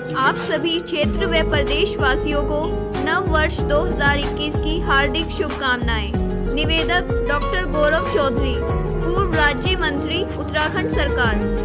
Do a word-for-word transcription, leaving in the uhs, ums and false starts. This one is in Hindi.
आप सभी क्षेत्र व प्रदेश वासियों को नव वर्ष दो हज़ार इक्कीस की हार्दिक शुभकामनाएं। निवेदक डॉक्टर गौरव चौधरी, पूर्व राज्य मंत्री, उत्तराखंड सरकार।